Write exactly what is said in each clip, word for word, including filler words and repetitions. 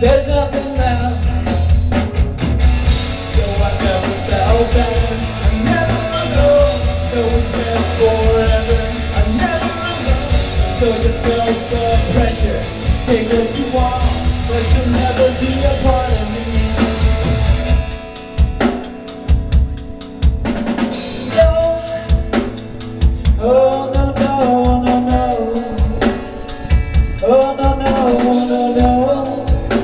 there's nothing left. So I never felt better. I never alone. No one's there forever. I never alone. So you feel the pressure. Take what you want, but you'll never be a part of me. No. Oh no no no no. Oh no no no no.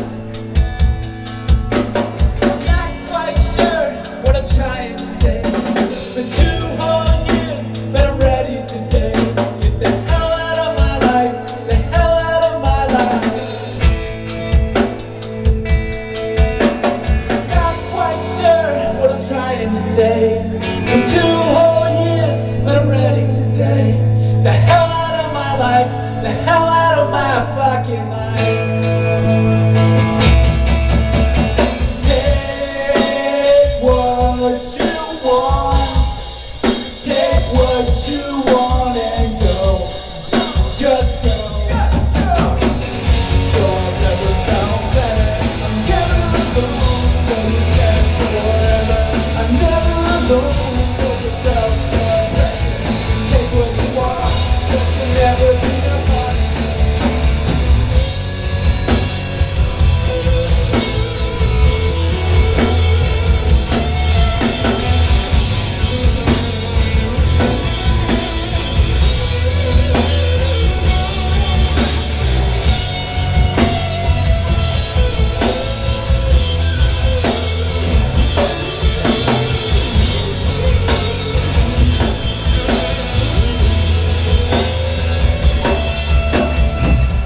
I'm not quite sure what I'm trying to say. Been two whole years, but I'm ready today. Get the hell out of my life, the hell out of my life. Not quite sure what I'm trying to say. It's been two whole years, but I'm ready today. The hell out of my life, the hell out of my fucking life. Take what you want, take what you want and go. Just go. So I've never felt better. I'm never alone. So you said forever. I'm never alone. So you felt the pressure. Take what you want, but you'll never be a part of me.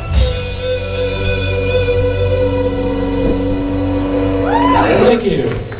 Thank you.